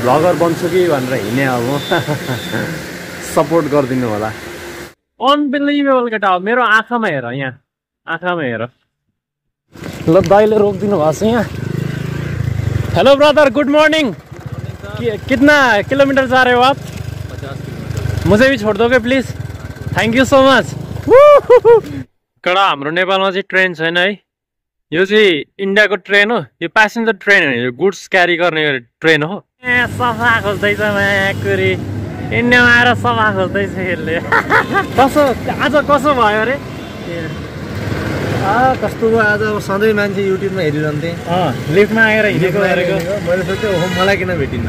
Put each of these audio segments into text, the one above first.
Vlogger बन्छु कि भनेर हिँडे अब सपोर्ट गरिदिनु होला। अनबिलिभेबल केटा हो, मेरो आँखामा हेर, यहाँ आँखामा हेर। ल दाइले रोकिदिनु भएको छ यहाँ। Hello brother, good morning. कितना किलोमीटर जा रहे हो आप? 50 किलोमीटर। मुझे भी छोड़ दोगे please? Thank you so much. कडा हाम्रो नेपालमा चाहिँ ट्रेन छैन है। यो चाहिँ इन्डियाको ट्रेन हो, यो प्यासेन्जर ट्रेन हो, यो गुड्स क्यारी गर्ने ट्रेन हो। ए सफा खोज्दैछ म्याकुरी, इन्डियामा आएर सफा खोज्दैछ यसले। कसो आज कसो भयो अरे? कस्तो भयो आज, सधैँ मान्छे युट्युबमा हेरिरहन्थे, लिफ्टमा आएर हिँडेको गरेको। मैले सोचेँ ओहो मलाई किन भेटिन्न।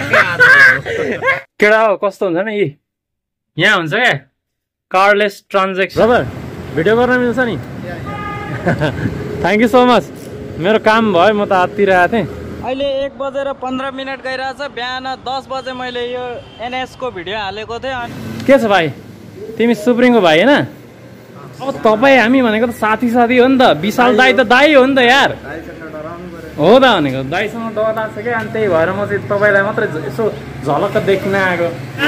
केडा हो कस्तो हुन्छ नि, यहाँ हुन्छ क्या कार्डलेस ट्रान्जेक्सन। ब्रदर भिडियो गर्न मिल्छ नि? Thank you so much. मेरो काम भयो, म त आत्तिरहेको थिएँ। अहिले 1:15 गइरहेछ। बिहान 10 बजे मैले यो एनएस को भिडियो हालेको थिएँ। के छ भाइ, तिमी सुप्रिङको भाइ होइन? अब तपाईँ हामी भनेको त साथी साथी हो नि त। विशाल दाई त दाई हो नि त यार। हो त भनेको दाईसँग डर लाग्छ क्या, अनि त्यही भएर म चाहिँ तपाईँलाई मात्रै यसो झलक्क देखिन आएको।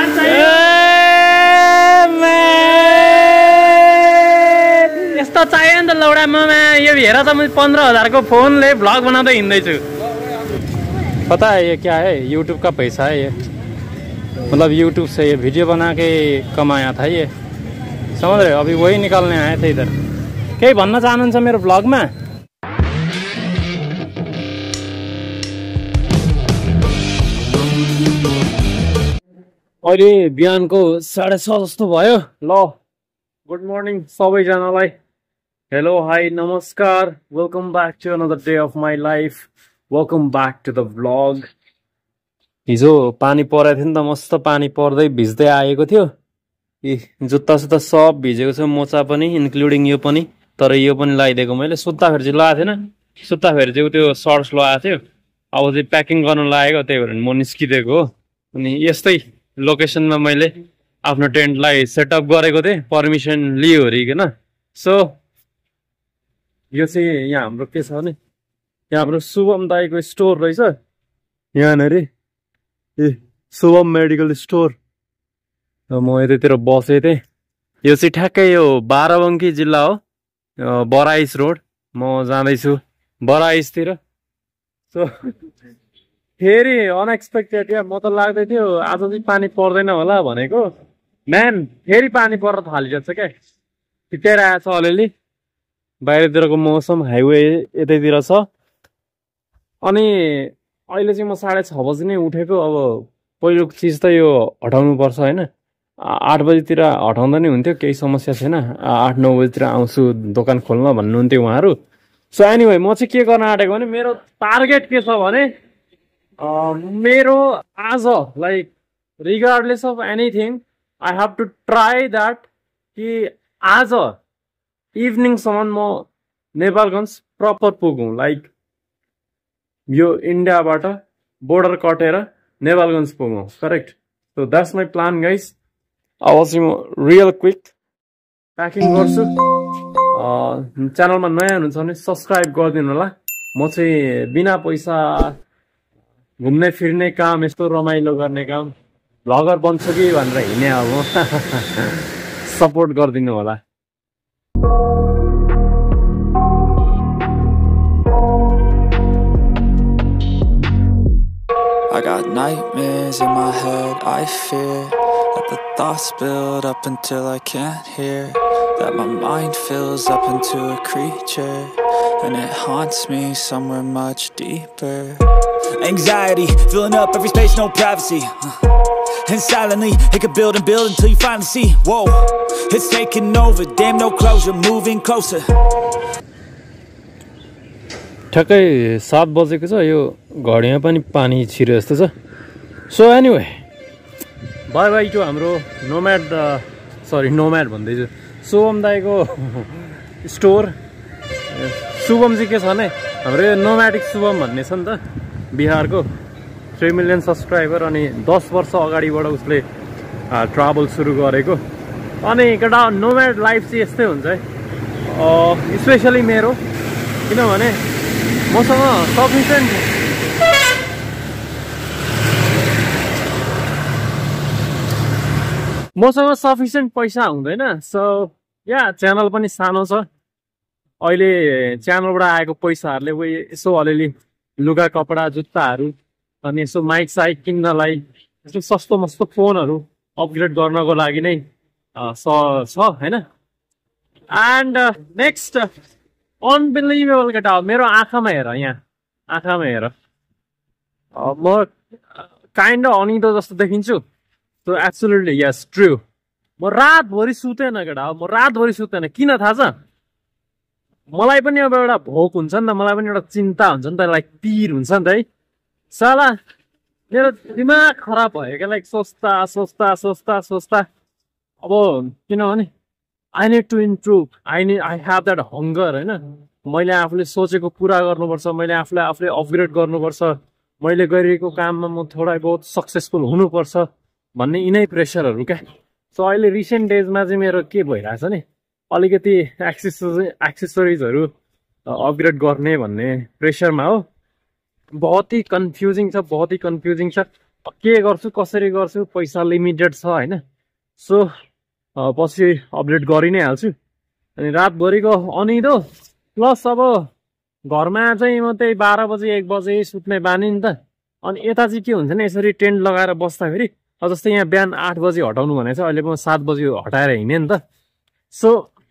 यस्तो चाहियो नि त लौडा ममा। यो हेर त म 15,000 को फोनले भ्लग बनाउँदै हिँड्दैछु। पता है ये क्या है? यूट्यूब का पैसा है ये, मतलब यूट्यूब से ये वीडियो बना के कमाया था ये, समझ रहे हो? अभी वही निकालने आए थे इधर। केही भन्न चाहनुहुन्छ मेरो भ्लगमा? अहिले बिहानको 6:30 जस्तो भयो। ल गुड मर्निङ सबैजनालाई। हेलो हाई नमस्कार, welcome back to another day of my life, welcome back to the vlog. हिजो पानी परेको थियो नि त, मस्त पानी पर्दै भिज्दै आएको थियो। जुत्ता सुत्ता सब भिजेको छ, मोचा पनि इन्क्लुडिङ यो पनि। तर यो पनि लगाइदिएको मैले, सुत्ताखेरि चाहिँ लगाएको थिएन। सुत्ताखेरि चाहिँ त्यो सर्ट्स लगाएको थियो, अब चाहिँ प्याकिङ गर्न लागेको, त्यही भएर म निस्किदिएको हो। अनि यस्तै लोकेसनमा मैले आफ्नो टेन्टलाई सेटअप गरेको थिएँ, पर्मिसन लिइवरिकन। सो यो चाहिँ यहाँ हाम्रो के छ भने, यहाँ हाम्रो शुभम दाईको स्टोर रहेछ यहाँनिर। ए शुभम मेडिकल स्टोर। म यतैतिर बसेको थिएँ। यो चाहिँ ठ्याक्कै यो बाराबङ्की जिल्ला हो, बराइस रोड। म जाँदैछु बराइसतिर। सो फेरि अनएक्सपेक्टेड क्या, म त लाग्दै थियो आज चाहिँ पानी पर्दैन होला भनेको, म्यान फेरि पानी पर्न थालिरहेको छ क्या। छिट्याएर आएछ अलिअलि। बाहिरतिरको मौसम हाइवे यतैतिर छ। अनि अहिले चाहिँ म 6:30 बजी नै उठेको। अब पहिलो चिज त यो हटाउनु पर्छ होइन। 8 बजीतिर हटाउँदा नि हुन्थ्यो, केही समस्या छैन। 8-9 बजीतिर आउँछु दोकान खोल्न भन्नुहुन्थ्यो उहाँहरू। सो एनिवे म चाहिँ के गर्न आँटेको भने, मेरो टार्गेट के छ भने, मेरो आज like regardless of anything I have to try that कि आज इभिनिङसम्म म नेपालगञ्ज प्रपर पुगौँ। लाइक यो इन्डियाबाट बोर्डर कटेर नेपालगञ्ज पुगौँ, correct? So that's my plan guys. अब चाहिँ म रियल क्विक प्याकिङ गर्छु। च्यानलमा नयाँ हुनुहुन्छ भने सब्सक्राइब गरिदिनु होला। म चाहिँ बिना पैसा घुम्ने फिर्ने काम, यस्तो रमाइलो गर्ने काम, भ्लगर बन्छु कि भनेर हिँडे अब सपोर्ट गरिदिनु होला। I got nightmares in my head, I fear that the thoughts build up until I can't hear, that my mind fills up into a creature, and it haunts me somewhere much deeper. Anxiety, filling up every space, no privacy, and silently, it could build and build until you finally see, whoa, it's taking over, damn no closure, moving closer. ठ्याक्कै 7 बजेको छ, यो घडीमा पनि पानी छिरे जस्तो छ। So anyway bye bye to हाम्रो नोम्याड भन्दैछु, शुभम दाईको स्टोर। शुभम चाहिँ के छ भने, हाम्रो यो नोम्याडिक शुभम भन्ने छ नि त, बिहारको 3 मिलियन सब्सक्राइबर। अनि 10 वर्ष अगाडिबाट उसले ट्राभल सुरु गरेको। अनि केटा नोम्याड लाइफ चाहिँ यस्तै हुन्छ है, स्पेसली मेरो, किनभने मसँग सफिसियन्ट मसँग सफिसियन्ट पैसा हुँदैन सो या च्यानल पनि सानो छ अहिले च्यानलबाट आएको पैसाहरूले उही यसो अलिअलि लुगा कपडा जुत्ताहरू अनि यसो माइक साइक किन्नलाई यसो सस्तो मस्तो फोनहरू अपग्रेड गर्नको लागि नै छ होइन एन्ड नेक्स्ट अनबिलिभेबल केटा हो मेरो आँखामा हेर यहाँ आँखामा हेर म काइन्ड अफ अनिदो जस्तो देखिन्छु सो एब्सोल्युटली यस ट्रु म रातभरि सुतेन केटा हो म रातभरि सुतेन किन थाहा छ मलाई पनि अब एउटा भोक हुन्छ नि त मलाई पनि एउटा चिन्ता हुन्छ नि त लाइक पिर हुन्छ नि त है साला मेरो दिमाग खराब भयो क्या लाइक सोच्दा अब किनभने I need to improve I have that hunger होइन मैले आफूले सोचेको पुरा गर्नुपर्छ मैले आफूलाई आफूले अपग्रेड गर्नुपर्छ मैले गरिरहेको काममा म थोडा बहुत सक्सेसफुल हुनुपर्छ भन्ने यिनै प्रेसरहरू क्या सो अहिले रिसेन्ट डेजमा चाहिँ मेरो के भइरहेछ नि अलिकति एक्सेसरिजहरू अपग्रेड गर्ने भन्ने प्रेसरमा हो बहुत ही कन्फ्युजिङ छ के गर्छु कसरी गर्छु पैसा लिमिटेड छ होइन सो पछि अपडेट गरि नै हाल्छु अनि रातभरिको अनिदो प्लस अब घरमा चाहिँ म त्यही 12 बजे 1 बजे सुत्ने बानी नि त अनि यता चाहिँ के हुन्छ नि यसरी टेन्ट लगाएर बस्दाखेरि जस्तै यहाँ बिहान 8 बजे हटाउनु भनेको छ अहिले म 7 बजे हटाएर हिँडेँ नि त सो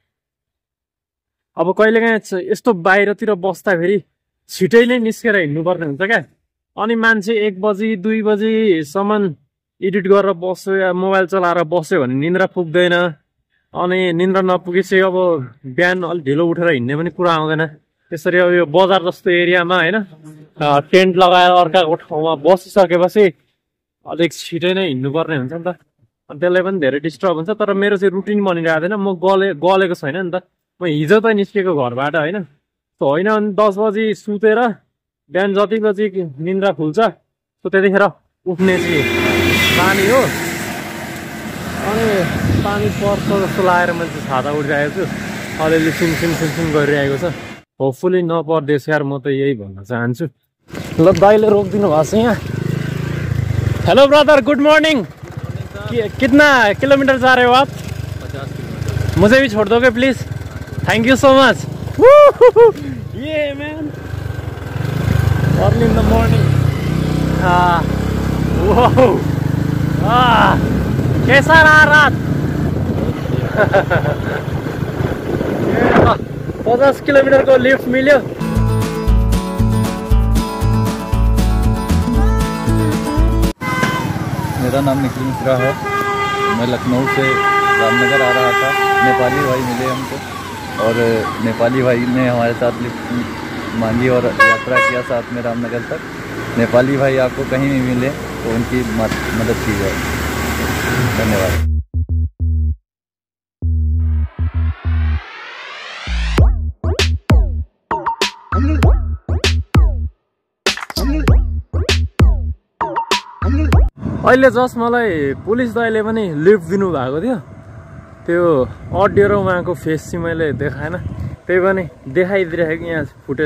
अब कहिलेकाहीँ यस्तो बाहिरतिर बस्दाखेरि छिटै नै निस्केर हिँड्नुपर्ने हुन्छ क्या अनि मान्छे 1 बजी 2 बजीसम्म एडिट गरेर बस्यो या मोबाइल चलाएर बस्यो भने निन्द्रा पुग्दैन अनि निन्द्रा नपुगेपछि अब बिहान अलिक ढिलो उठेर हिँड्ने पनि कुरा आउँदैन त्यसरी अब यो बजार जस्तो एरियामा होइन टेन्ट लगाएर अर्काको ठाउँमा बसिसकेपछि अलिक छिटै नै हिँड्नुपर्ने हुन्छ नि त अनि त्यसलाई पनि धेरै डिस्टर्ब हुन्छ तर मेरो चाहिँ रुटिन बनिरहेको छैन म गलेको छैन नि त म हिजो त निस्केको घरबाट होइन होइन अनि 10 बजी सुतेर बिहान जति बजी निन्द्रा खुल्छ सो त्यतिखेर उठ्ने चाहिँ पानी हो अनि पानी पर्छ जस्तो लागेर मैले चाहिँ छाता उठिरहेको छु अलिअलि सिमसिम गरिरहेको छ होपफुली नपर्देछ यार म त यही भन्न चाहन्छु ल दाइले रोकिदिनु भएको छ यहाँ हेलो ब्रदर गुड मॉर्निंग कितना किलोमीटर जा रहे हो आप 50 किलोमीटर मुझे भी छोड़ दोगे please thank you so much Yeah, man. Early in the morning. Whoa. कैसा रहा रात? 50 किलोमीटर को लिफ्ट मिल्यो मेरा नाम निखिल मिश्रा है मैं लखनऊ से रामनगर आ रहा था नेपाली भाई मिले हमको और नेपाली भाई ने हमारे साथ लिफ्ट मांगी और यात्रा किया साथ में रामनगर तक नेपाली भाई आपको कहीं भी मिले तो उनकी मदद की जाए धन्यवाद अहिले जस्ट मलाई पुलिस दाइले पनि लिफ्ट दिनुभएको थियो त्यो अडियो र उहाँको फेस चाहिँ मैले देखाएन त्यही पनि देखाइदिइरहेको यहाँ फुटेज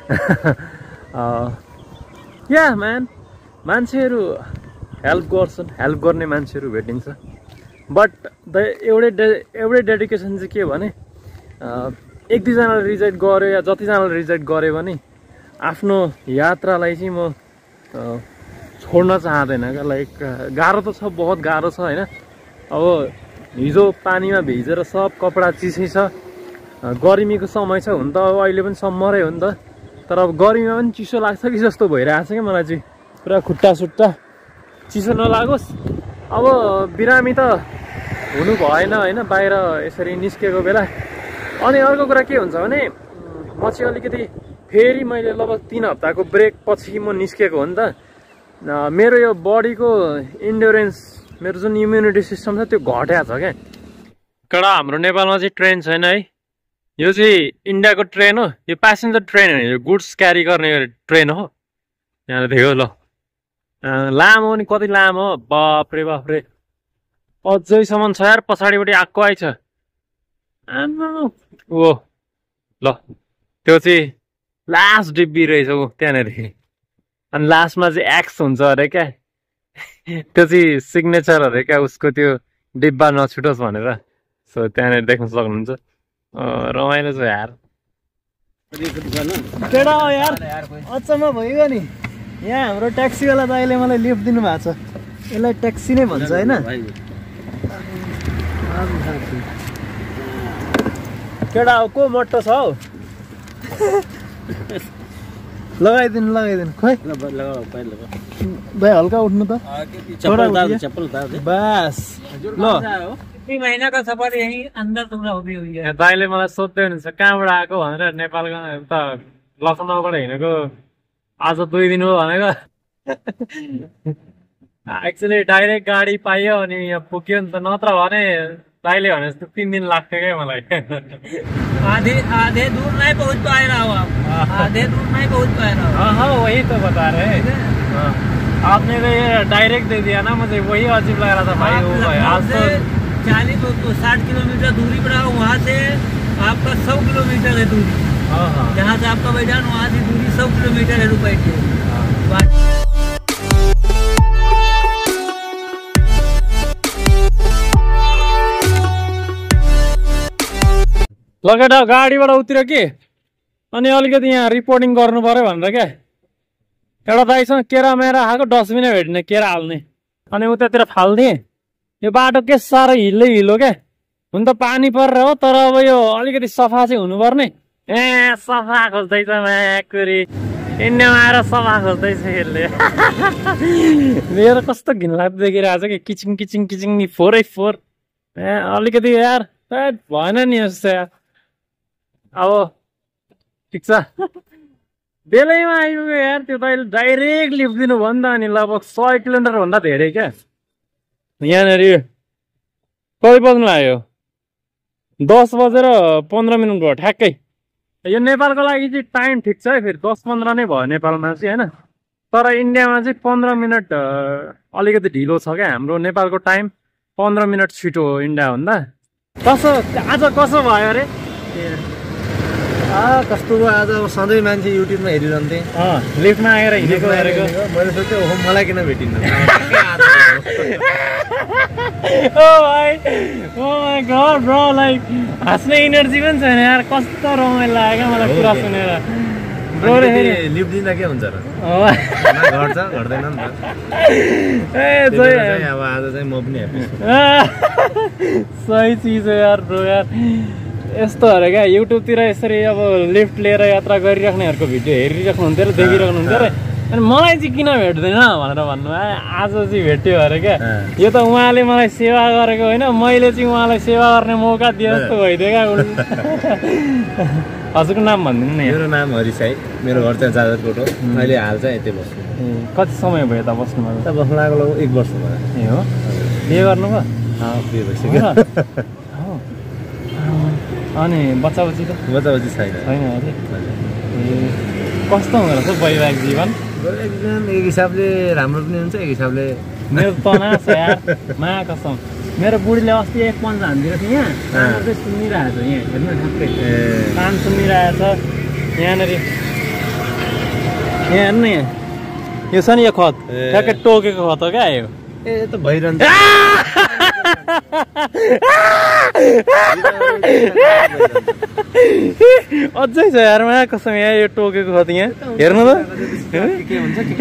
या म्यान मान्छेहरू हेल्प गर्छन् हेल्प गर्ने मान्छेहरू भेटिन्छ बट एउटै डेडिकेसन चाहिँ के भने 1-2जनाले रिजेक्ट गर्यो या जतिजनाले रिजेक्ट गर्यो भने आफ्नो यात्रालाई चाहिँ म छोड्न चाहँदैन क्या लाइक गाह्रो त छ बहुत गाह्रो छ होइन अब हिजो पानीमा भिजेर सब कपडा चिसै छ गर्मीको समय छ हुन त अब अहिले पनि सम्मरै हो नि त तर अब गर्मीमा पनि चिसो लाग्छ कि जस्तो भइरहेको छ क्या मलाई चाहिँ पुरा खुट्टा सुट्टा चिसो नलागोस् अब बिरामी त हुनु भएन होइन बाहिर यसरी निस्केको बेला अनि अर्को कुरा के हुन्छ भने म चाहिँ अलिकति फेरि मैले लगभग 3 हप्ताको ब्रेक पछि म निस्केको हो नि त मेरो यो बडीको इन्ड्योरेन्स मेरो जुन इम्युनिटी सिस्टम छ त्यो घट्या छ क्या कडा हाम्रो नेपालमा चाहिँ ट्रेन छैन है यो चाहिँ इन्डियाको ट्रेन हो यो प्यासेन्जर ट्रेन हो यो गुड्स क्यारी गर्ने ट्रेन हो यहाँ देखो ल लामो नि कति लामो बाफ्रे बाफ्रे अझैसम्म छ यार पछाडिपट्टि आएको आइछ ओ ल त्यो चाहिँ लास्ट डिब्बी रहेछ ऊ त्यहाँनिर अनि लास्टमा चाहिँ एक्स हुन्छ अरे क्या त्यो चाहिँ सिग्नेचर अरे क्या उसको त्यो डिब्बा नछुटोस् भनेर। सो त्यहाँनिर देख्न सक्नुहुन्छ। रमाइलो छ यार। केटा हो यार, अचम्म भइगयो नि। यहाँ हाम्रो ट्याक्सीवाला दाइले मलाई लिफ्ट दिनु भएको छ। यसलाई ट्याक्सी नै भन्छ होइन? केटा हो को मट्टो छ हौ? लगाइदिनु खोइ भाइ, हल्का उठ्नु त। बस ल, महीना का सफर यही अंदर तुमरा होगी हुई है। दाइले मलाई सोध्दै हुनुहुन्छ कहाँबाट आएको भनेर। नेपालको त लखनऊबाट हिँडेको आज 2 दिन हो भनेको। एक्चुअली डाइरेक्ट गाडी पाइयो अनि यहाँ पुग्यो नि त, नत्र भने दाइले भने जस्तो 3 दिन लाग्थ्यो क्या मलाई। आधे दूर नहीं पहुंच पाए रहा हो आप, आधे दूर नहीं पहुंच पाए रहा हो। हाँ वही तो बता रहे हैं। आपने तो ये डायरेक्ट दे दिया ना, मुझे वही अजीब लग रहा था भाई। वो भाई आज तो 40-60 किलोमीटर दूरी पर आओ, वहाँ से आपका 100 किलोमीटर है दूरी। जहाँ से आपका बैठान वहाँ से दूरी 100 किलोमीटर है रुपये की। लगेटा गाडीबाट उत्रियो कि अनि अलिकति यहाँ रिपोर्टिङ गर्नु पर्यो भनेर क्या। एउटा दाइसँग केरा मेरा आएको, डस्टबिनै भेट्ने केरा हाल्ने, अनि उतातिर फाल्दिएँ। यो बाटो के साह्रो हिलो क्या। हुन त पानी परेर हो, तर अब यो अलिकति सफा चाहिँ हुनुपर्ने। सफा खोज्दैछ म्याकुरी, इन्डियामा आएर सफा खोज्दैछ यसले। मेरो कस्तो घिनलाग्दो देखिरहेको छ कि, किचिङ किचिङ किचिङ नि 4x4। अलिकति यार भएन नि यस्तो यार। अब ठिक छ, बेलैमा आइपुग्यो यार। त्यो त डाइरेक्ट लिफ्ट दिनु भयो नि त, अनि लगभग 100 किलोमिटर भन्दा धेरै क्या। यहाँनिर कति बज्नु लाग्यो? 10:15 भयो ठ्याक्कै। यो नेपालको लागि चाहिँ टाइम ठिक छ है, फेरि 10-15 नै भयो नेपालमा चाहिँ होइन। तर इन्डियामा चाहिँ 15 मिनट अलिकति ढिलो छ क्या। हाम्रो नेपालको टाइम 15 मिनट छिटो हो इन्डियाभन्दा। आज कसो भयो अरे? कस्तो भयो आज? अब सधैँ मान्छे युट्युबमा हेरिरहन्थे, लिफ्टमा आएर हिँडेको हेरेको। मैले सोचेँ ओहो मलाई किन भेटिन्न। ओ भाइ, oh my god bro, like हाँस्ने इनर्जी पनि छैन यार। कस्तो रमाइलो लाग्यो क्या मलाई कुरा सुनेर। ब्रो लिफ्ट दिँदा के हुन्छ र? घट्छ घट्दैन नि त। अब आज चाहिँ म पनि हेर्छु। सही चिज हो यार ब्रो यार। यस्तो अरे क्या, युट्युबतिर यसरी अब लिफ्ट लिएर यात्रा गरिराख्नेहरूको भिडियो हेरिराख्नुहुन्थ्यो र देखिराख्नुहुन्थ्यो अरे। अनि मलाई चाहिँ किन भेट्दैन भनेर भन्नु आज चाहिँ भेट्यो अरे क्या। यो त उहाँले मलाई सेवा गरेको होइन, मैले चाहिँ उहाँलाई सेवा गर्ने मौका दिए जस्तो भइदियो क्या। हजुरको नाम भनिदिनु न। मेरो नाम हरि साई, मेरो घर चाहिँ जाजरकोट हो। अहिले हाल चाहिँ यतै बस्छु। कति समय भयो त बस्नुभयो? त बस्नु लागेको 1 वर्ष भयो। ए हो, बिहे गर्नुभयो? बिहे भइसक्यो। अनि बच्चा बच्ची त? बच्चा बच्ची छैन अहिले। कस्तो हुँदो रहेछ वैवाहिक जीवन? एक हिसाबले राम्रो पनि हुन्छ, एक हिसाबले मेरो तनाव छ यार मा कसम। मेरो बुढीले अस्ति एक पन्जा हान्दिएर थियो यहाँ, कान चाहिँ सुनिरहेको छ। यहाँ हेर्नु ठ्याक्कै कान सुनिरहेको छ। यहाँनिर यहाँ हेर्नु, यहाँ यो छ नि, यो खत ठ्याक्कै टोकेको खत हो क्या यो। त भइरहन्छ। अझै छ यार मा कसम, यहाँ यो टोकेको खत यहाँ हेर्नु त के हुन्छ के।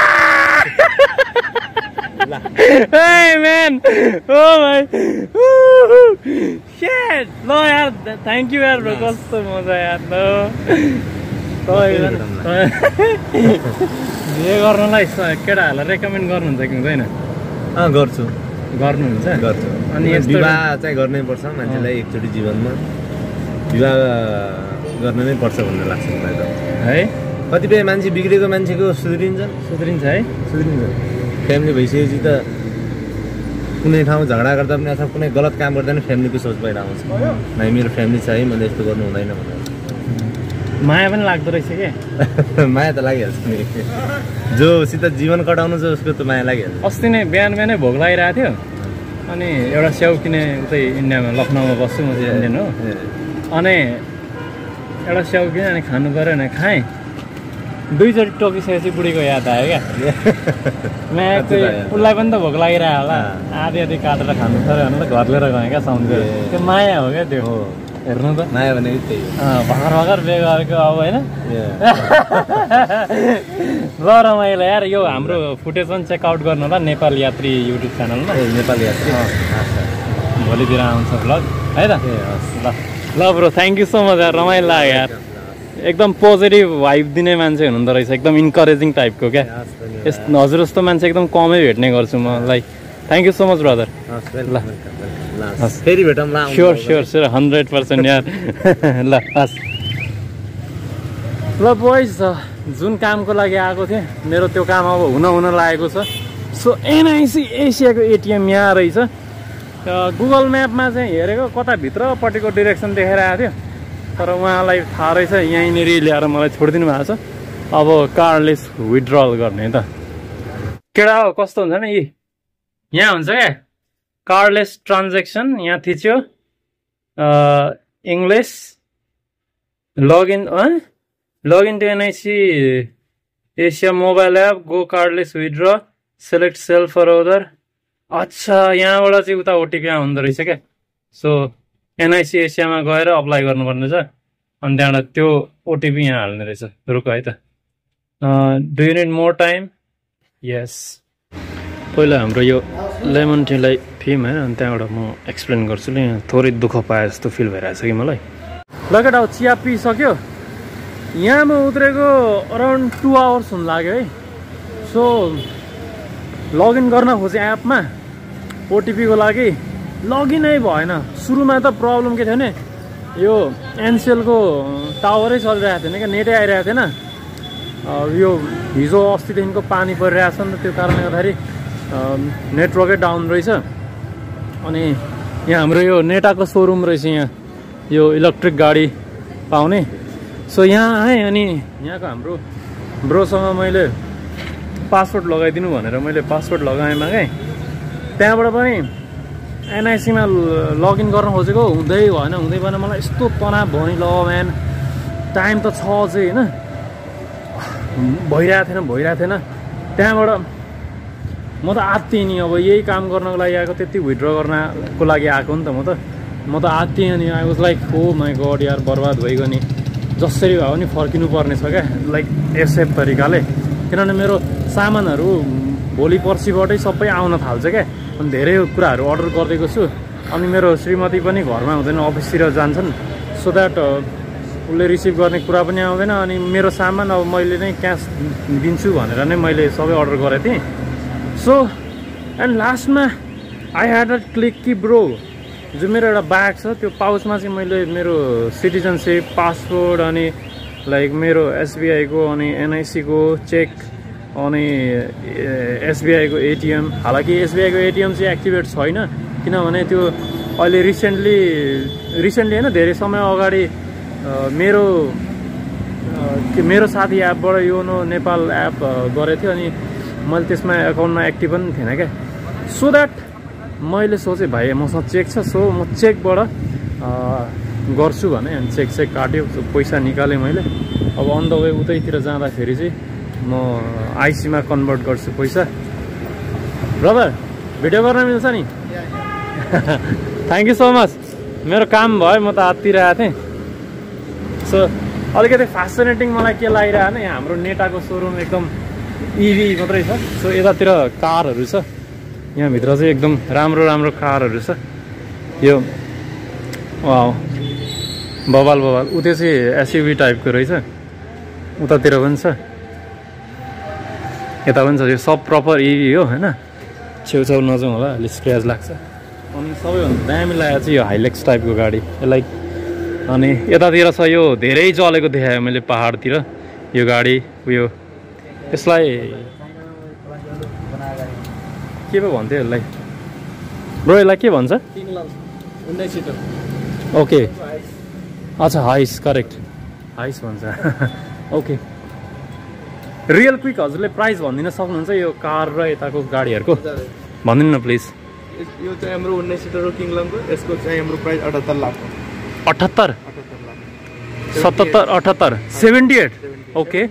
Hey man, oh my, shit, ल यार थ्याङ्क यू यार ब्रो, कस्तो मजा यार। ल बिहे गर्नलाई केटाहरूलाई रेकमेन्ड गर्नुहुन्छ कि हुँदैन? गर्छु, गर्नुहुन्छ? गर्छु। अनि विवाह चाहिँ गर्नै पर्छ मान्छेलाई एकचोटि जीवनमा, विवाह गर्न नै पर्छ भन्ने लाग्छ मलाई त है। कतिपय मान्छे बिग्रेको मान्छेको सुध्रिन्छ है, सुध्रिन्छ। फ्यामिली भइसकेपछि त कुनै ठाउँ झगडा गर्दा पनि अथवा कुनै गलत काम गर्दा पनि फ्यामिलीको सोच बाहिर आउँछ। नाइ मेरो फ्यामिली छ है, मैले यस्तो गर्नु हुँदैन भनेर माया पनि लाग्दो रहेछ क्या। माया त लागिहाल्छ नि, जोसित जीवन कटाउनु छ उसको त माया लागिहाल्छ। अस्ति नै बिहानै भोक लागिरहेको थियो, अनि एउटा स्याउ किने उतै इन्डियामा लखनऊमा बस्छु म चाहिँ इन्डियन हो। अनि एउटा स्याउ किने अनि खानु पऱ्यो भने खाएँ। दुईचोटि टोकिसकेपछि बुढीको याद आयो क्या उसलाई पनि त भोक लागिरह्यो होला आधी आधी काटेर खानु पऱ्यो भनेर घर लिएर गएँ क्या सम्झेर त्यो माया हो क्या त्यो हेर्नु त माया भने त्यही भर्खर भर्खर बे गरेको अब होइन ल रमाइलो यार यो हाम्रो फुटेज पनि चेकआउट गर्नु होला नेपाल यात्री युट्युब च्यानलमा नेपाल यात्री भोलितिर आउँछ भ्लग है त ल bro thank you so much यार रमाइलो लाग्यो यार एकदम पोजिटिभ भाइब दिने मान्छे हुनुहुँदो रहेछ एकदम इन्करेजिङ टाइपको क्या हजुर जस्तो मान्छे एकदम कमै भेट्ने गर्छु म like thank you so much brother ल फेरि भेटौँ ल स्योर स्योर स्योर 100% यार ल हस् ल बोइज जुन कामको लागि आएको थिएँ मेरो त्यो काम अब हुन लागेको छ सो एनआइसी एसियाको एटिएम यहाँ रहेछ गुगल म्यापमा चाहिँ हेरेको कता भित्रपट्टिको डिरेक्सन देखाइरहेको थियो तर उहाँलाई थाहा रहेछ यहीँनिर ल्याएर मलाई छोडिदिनु भएको छ अब कार्डलेस विथड्रल गर्ने त केटा हो कस्तो हुन्छ नि यी यहाँ हुन्छ क्या कार्डलेस ट्रान्जेक्सन यहाँ थिच्यो English login to NIC Asia mobile app go cardless withdraw select self for other अच्छा यहाँबाट चाहिँ उता ओटिपी आउँदो रहेछ क्या सो एनआइसी एसियामा गएर अप्लाई गर्नुपर्ने छ अनि त्यहाँबाट त्यो ओटिपी यहाँ हाल्ने रहेछ रुक है त do you need more time yes पहिला हाम्रो यो लेमन टीलाई पिम होइन अनि त्यहाँबाट म एक्सप्लेन गर्छु नि थोरै दुःख पाए जस्तो फिल भइरहेछ कि मलाई लगेर अब चिया पिइसक्यो यहाँ म उत्रेको अराउन्ड 2 आवर्स हुन लाग्यो है सो लगइन गर्न खोजेँ एपमा ओटिपीको लागि लगइनै भएन सुरुमा त प्रब्लम के थियो भने यो एनसेलको टावरै चलिरहेको थिएन क्या नेटै आइरहेको थिएन यो हिजो अस्तिदेखिको पानी परिरहेको छ नि त त्यो कारणले गर्दाखेरि नेटवर्कै डाउन रहेछ अनि यहाँ हाम्रो यो नेटाको सोरुम रहेछ यहाँ यो इलेक्ट्रिक गाडी पाउने सो यहाँ आएँ अनि यहाँको हाम्रो ब्रोसँग मैले पासवर्ड लगाइदिनु भनेर मैले पासवर्ड लगाएँ मागेँ त्यहाँबाट पनि एनआइसीमा लगइन गर्न खोजेको हुँदै भएन मलाई यस्तो तनाव भयो नि ल म्यान टाइम त छ अझै होइन भइरहेको थिएन त्यहाँबाट म त आत्तिएँ नि अब यही काम गर्नको लागि आएको त्यति विथड्र गर्नको लागि आएको नि त म त आत्तिएँ नि I was like oh my god यार बर्बाद भइगयो नि जसरी भए पनि फर्किनु पर्ने छ क्या लाइक एसेफ तरिकाले किनभने मेरो सामानहरू भोलि पर्सिबाटै सबै आउन थाल्छ क्या अनि धेरै कुराहरू अर्डर गरिदिएको छु अनि मेरो श्रीमती पनि घरमा हुँदैन अफिसतिर जान्छन् सो द्याट उसले रिसिभ गर्ने कुरा पनि आउँदैन अनि मेरो सामान अब मैले नै क्यास दिन्छु भनेर नै मैले सबै अर्डर गरेको थिएँ सो एन्ड लास्टमा आई ह्याड अ क्लिक कि ब्रो जो मेरो एउटा ब्याग छ त्यो पाउचमा चाहिँ मैले मेरो सिटिजनसिप पासपोर्ट अनि लाइक मेरो एसबिआईको अनि एनआइसीको चेक अनि एसबिआईको एटिएम हालाकि एसबिआईको एटिएम चाहिँ एक्टिभेट छैन किनभने त्यो अहिले रिसेन्टली होइन धेरै समय अगाडि मेरो साथी एपबाट योनो नेपाल एप गरेको थियो अनि मैले त्यसमा एकाउन्टमा एक्टिभ पनि थिएन क्या सो द्याट मैले सोचेँ भाइ मसँग चेक छ सो म चेकबाट गर्छु भने अनि चेक काट्यो पैसा निकालेँ मैले अब अन द वे उतैतिर जाँदाखेरि चाहिँ म आइसीमा कन्भर्ट गर्छु पैसा ब्रदर भिडियो गर्न मिल्छ नि थ्याङ्क यू सो मच मेरो काम भयो म त आत्तिरहेको थिएँ सो अलिकति फेसिनेटिङ मलाई के लागिरहेको यहाँ हाम्रो नेटाको सोरुम एकदम इभी मात्रै छ सो यतातिर कारहरू छ यहाँभित्र चाहिँ एकदम राम्रो कारहरू छ यो वाउ बबाल ऊ त्यो चाहिँ एसयुभी टाइपको रहेछ उतातिर पनि छ यता पनि छ यो सब प्रपर इभी हो होइन छेउछाउ नजाउँ होला अलिक स्क्र्याच लाग्छ अनि सबैभन्दा दामी लागेको चाहिँ यो हाइलेक्स टाइपको गाडी यसलाई अनि यतातिर छ यो धेरै चलेको देखायो मैले पहाडतिर यो गाडी उयो यसलाई के पो भन्थ्यो यसलाई ब्रो यसलाई के भन्छ ओके अच्छा हाइस करेक्ट हाइस भन्छ ओके रियल क्विक हजुरले प्राइस भनिदिन सक्नुहुन्छ यो कार र यताको गाडीहरूको भनिदिनु न प्लिज यो चाहिँ हाम्रो 19 सिटर हो किङलङको यसको चाहिँ हाम्रो प्राइस 78 लाख हो 78 lakh 77 78 78 okay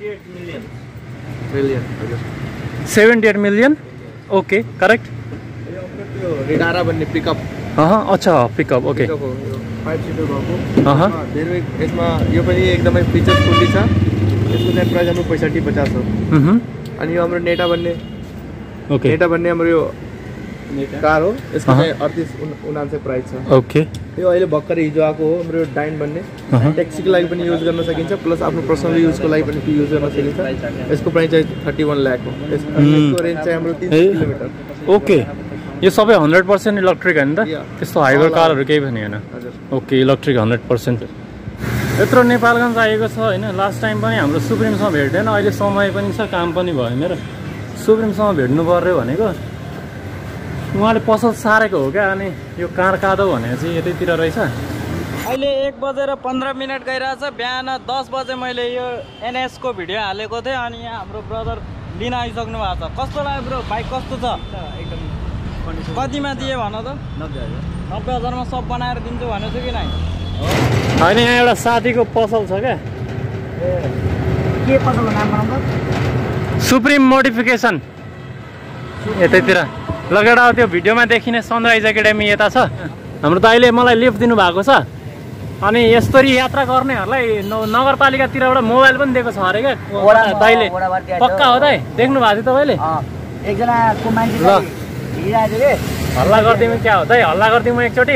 78 million okay correct रिडारा भन्ने पिकअप अच्छा पिकअप ओके 5 सिटर भएको धेरै यसमा यो पनि एकदमै फिचर फुल्ली छ यसको नेट प्राइस हाम्रो 65-50 हो अनि यो हाम्रो नेटा भन्ने हाम्रो यो कार हो यसको चाहिँ 38-79 प्राइस छ ओके यो अहिले भर्खरै हिजो आएको हो हाम्रो डाइन भन्ने ट्याक्सीको लागि पनि युज गर्न सकिन्छ प्लस आफ्नो पर्सनल युजको लागि पनि युज गर्न सकिन्छ यसको प्राइस चाहिँ 31 लाख हो यसको रेन्ज चाहिँ हाम्रो 300 किलोमिटर ओके यो सबै 100% इलेक्ट्रिक हैन त त्यस्तो हाइबर कारहरु केही पनि हैन ओके इलेक्ट्रिक 100% यत्रो नेपालगञ्ज आएको छ हैन लास्ट टाइम पनि हाम्रो सुप्रिमसँग भेट्दैन अहिले समय पनि छ काम पनि भयो मेरो सुप्रिमसँग भेट्नु पर्यो भनेको उहाँले पसल सारेको हो क्या अनि यो कार कादो भनेको चाहिँ यतैतिर रहेछ अहिले 1:15 गइरहेछ बिहान 10 बजे मैले यो एनएस को भिडियो हालेको थिएँ अनि यहाँ हाम्रो ब्रदर लिन आइसक्नु भएको छ कस्तो लाग्यो ब्रो बाइक कस्तो छ एकदम कतिमा दिए भन त 90,000 मा सब बनाएर दिन्छु भनेछु कि नै हैन यहाँ एउटा साथीको पसल छ क्या के पसलको नाम भनौँ त सुप्रिम मोडिफिकेसन यतैतिर लगेर त्यो भिडियोमा देखिने सनराइज एकाडेमी यता छ हाम्रो दाइले मलाई लिफ्ट दिनु भएको छ अनि यस्तरी यात्रा गर्नेहरूलाई नगरपालिकातिरबाट मोबाइल पनि दिएको छ अरे क्या दाइले पक्का हो दाइ देख्नु भएको थियो तपाईँले एकजनाको मान्छे हिँडिरहेको थियो हल्ला गरिदिउँ क्या हो दाइ हल्ला गरिदिउँ म एकचोटि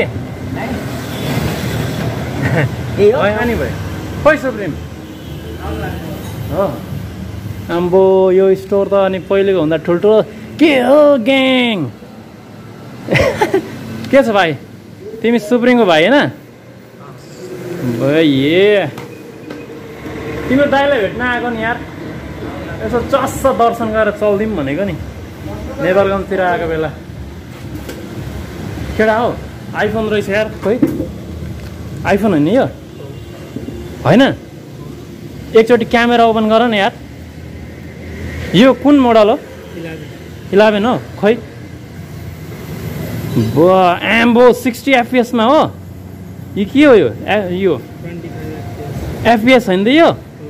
अनि भयो खोइ सुप्रिम हो आम्बो यो स्टोर त अनि पहिलेको भन्दा ठुल्ठुलो के हो ग्याङ के छ भाइ तिमी सुप्रिमको भाइ होइन ए तिम्रो दाइलाई भेट्न आएको नि यार यसो चस्स दर्शन गरेर चल्दिउँ भनेको नि नेपालगञ्जतिर आएको बेला केटा हो आइफोन रहेछ यार खोइ आइफोन होइन यो होइन एकचोटि क्यामेरा ओपन गर न यार यो कुन मोडल हो 11 हो खोइ एम्बो 60 FPS मा हो यो के हो यो FPS होइन त यो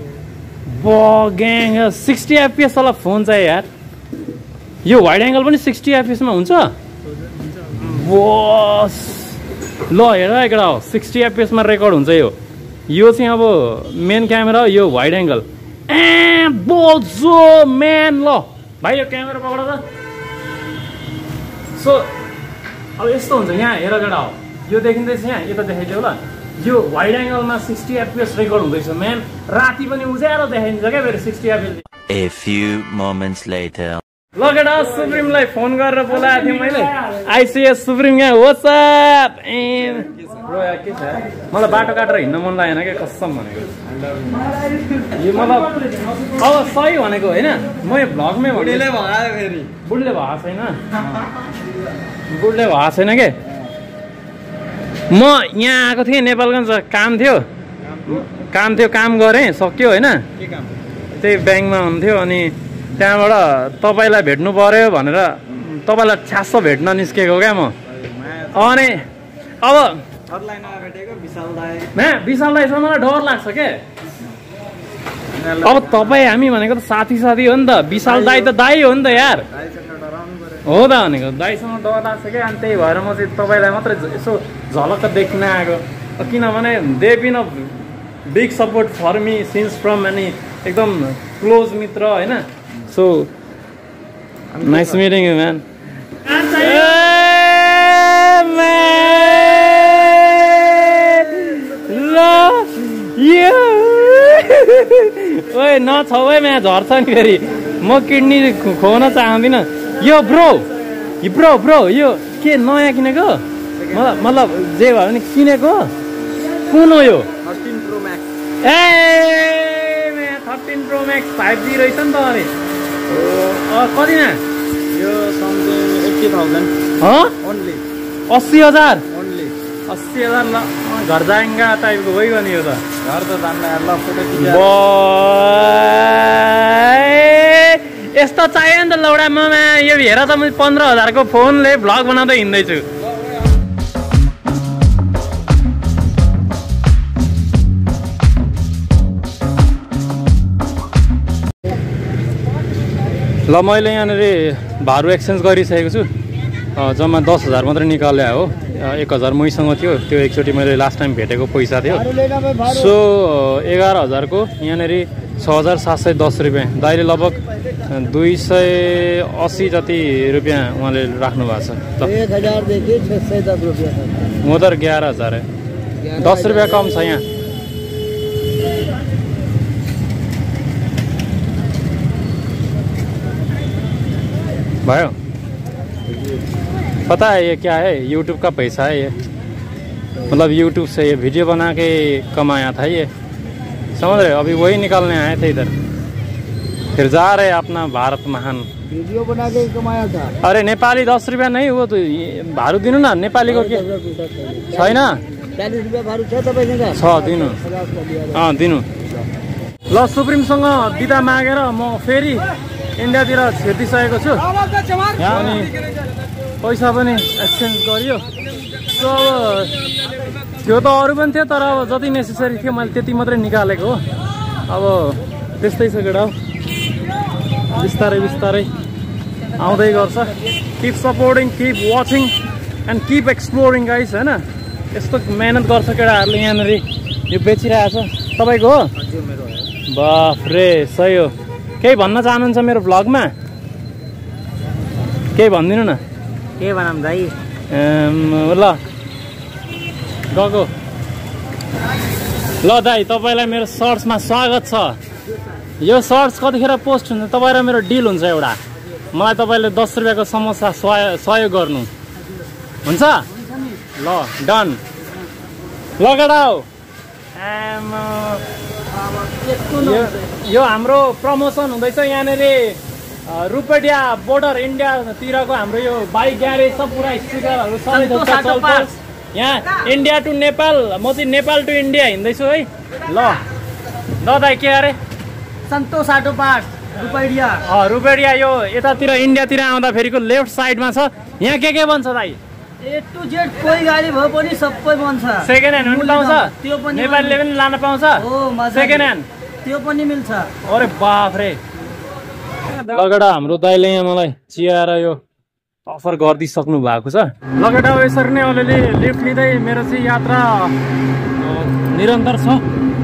ग्याङ 60 FPS वाला फोन चाहिँ यार यो वाइड एङ्गल पनि 60 FPS मा हुन्छ बस ल हेर एकटा हो 60 FPS मा रेकर्ड हुन्छ यो चाहिँ अब मेन क्यामेरा हो यो वाइड एङ्गल बोल्जो म्यान ल भाइ यो क्यामेरा पक्ड त सो अब यस्तो हुन्छ यहाँ हेर केटा हो यो देखिँदैछ यहाँ यता देखाइदियो ल यो वाइड एङ्गलमा 60 FPS रेकर्ड हुँदैछ म्यान राति पनि उज्यालो देखाइन्छ क्या फेरि 60 FPS A few moments later ल केटा सुप्रिमलाई फोन गरेर बोलाएको थिएँ मैले आइसिएस सुप्रिम यहाँ व्हाट्सएप ब्रो यार के छ मलाई बाटो काटेर हिँड्न मन लागेन क्या कसम भनेको यो मतलब अब सही भनेको होइन म यो भ्लगमै बुढीले भएको छैन के म यहाँ आएको थिएँ नेपालगञ्ज काम थियो काम गरेँ सक्यो होइन त्यही ब्याङ्कमा हुन्थ्यो अनि त्यहाँबाट तपाईँलाई भेट्नु पर्यो भनेर तपाईँलाई छ्यासो भेट्न निस्केको क्या म अनि अब विशाल दाइसँग मलाई डर लाग्छ के अब तपाईँ हामी भनेको त साथी हो नि त विशाल दाइ त दाइ हो नि त यार हो त भनेको दाइसँग डर लाग्छ क्या अनि त्यही भएर म चाहिँ तपाईँलाई मात्रै यसो झलक्क देख्न आएको किनभने they been a big support for me since from अनि एकदम क्लोज मित्र होइन so nice meeting you man ओए नछौ है म्या झर्छ नि फेरि म किडनी खुवाउन चाहदिनँ यो ब्रो यो के नयाँ किनेको मतलब जे भयो भने किनेको कुन हो यो 13 Pro Max 13 Pro Max 5G रहेछ नि त अनि कतिमा यो समथिङ 80,000 ओन्ली 80,000 ओन्ली 80,000 ल घर जाएगा टाइपको भइगयो नि यो त घर त जान्न ल फोटो यस्तो चाहियो नि त लौडा ममा यो हेर त म 15,000 को फोनले भ्लग बनाउँदै हिँड्दैछु ल मैले यहाँनिर भारू एक्सचेन्ज गरिसकेको छु जम्मा 10,000 मात्रै निकाले हो 1,000 मैसँग थियो त्यो एकचोटि मैले लास्ट टाइम भेटेको पैसा थियो सो 11,000 को यहाँनिर 6,710 रुपियाँ दाइले लगभग 280 जति रुपियाँ उहाँले राख्नु भएको छ 1000 देखि 610 रुपियाँ उधर 11,000 है 10 रुपियाँ कम छ यहाँ भयो पता है ये क्या है YouTube का पैसा है ये मतलब YouTube से ये वीडियो बना के कमाया था ये समझ रहे हो अभी वही निकालने आए थे इधर फिर जा रहे अपना भारत महान वीडियो बना के कमाया था अरे नेपाली 10 रुपियाँ नहीं वो तो भारू दिनु न नेपाली को के छैन 40 रुपियाँ भारू छ तपाईसँग छ दिनु दिनु ल सुप्रिमसँग बिदा मागेर म फेरि इन्डियातिर छिर्दिसकेको छु अनि पैसा पनि एक्सचेन्ज गरियो सो अब त्यो त अरू पनि थियो तर अब जति नेसेसरी थियो मैले त्यति मात्रै निकालेको हो अब त्यस्तै छ केटा बिस्तारै बिस्तारै आउँदै गर्छ keep supporting keep watching and keep exploring guys हैन यस्तो मेहनत गर्छ केटाहरूले यहाँनिर यो बेचिरहेको छ तपाईँको हो बाफ रे सही हो केही भन्न चाहनुहुन्छ मेरो भ्लगमा केही भनिदिनु न के भनौँ दाइ ल गएको ल दाइ तपाईँलाई मेरो सर्ट्समा स्वागत छ यो सर्ट्स कतिखेर पोस्ट हुन्छ तपाईँ र मेरो डिल हुन्छ एउटा मलाई तपाईँले 10 रुपियाँको समोसा सहयोग गर्नु हुन्छ ल डन ल केटा हो यो हाम्रो प्रमोसन हुँदैछ यहाँनिर रुपेडिया बोर्डर इन्डियातिरको हाम्रो यो बाइक ग्यारेज छ पुरा स्टिकरहरू सबै चल्छ यहाँ इन्डिया टु नेपाल म चाहिँ नेपाल टु इन्डिया हिँड्दैछु है ल दाइ के अरे सन्तोष आटो पार्ट्स रुपेडिया रुपेडिया यो यतातिर इन्डियातिर आउँदाखेरिको लेफ्ट साइडमा छ यहाँ के बन्छ दाइ ए टु जेड कोही गाडी भए पनि सबै बन्छ सेकेन्ड ह्यान्ड पनि पाउँछ त्यो पनि नेपालीले पनि लान पाउँछ सेकेन्ड ह्यान्ड त्यो पनि मिल्छ अरे बाफ रे लगेटा हाम्रो दाइले यहाँ मलाई चियाएर यो अफर गरिदिइसक्नु भएको छ लगेटा यसरी नै अलिअलि लिफ्ट लिँदै मेरो चाहिँ यात्रा निरन्तर छ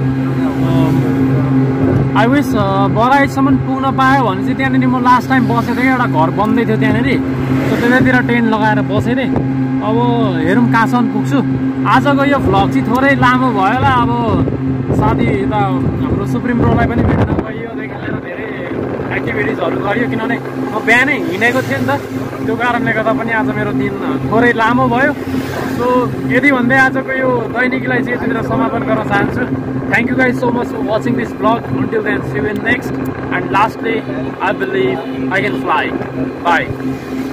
आई विस बगाइटसम्म पुग्न पायो भने चाहिँ त्यहाँनिर म लास्ट टाइम बसेको थिएँ एउटा घर बन्दै थियो त्यहाँनिर त्यतातिर टेन्ट लगाएर बसेँ नि अब हेरौँ कहाँसम्म पुग्छु आजको यो भ्लग चाहिँ थोरै लामो भयो होला अब साथी यता हाम्रो सुप्रिम ब्रोलाई पनि भेट्न गइयोदेखि लिएर धेरै एक्टिभिटिजहरू गरियो किनभने म बिहानै हिँडेको थिएँ नि त त्यो कारणले गर्दा पनि आज मेरो दिन थोरै लामो भयो सो यदि भन्दै आजको यो दैनिकीलाई चाहिँ यतितिर समापन गर्न चाहन्छु thank you guys so much for watching this blog until then see you in next and lastly I believe I can fly bye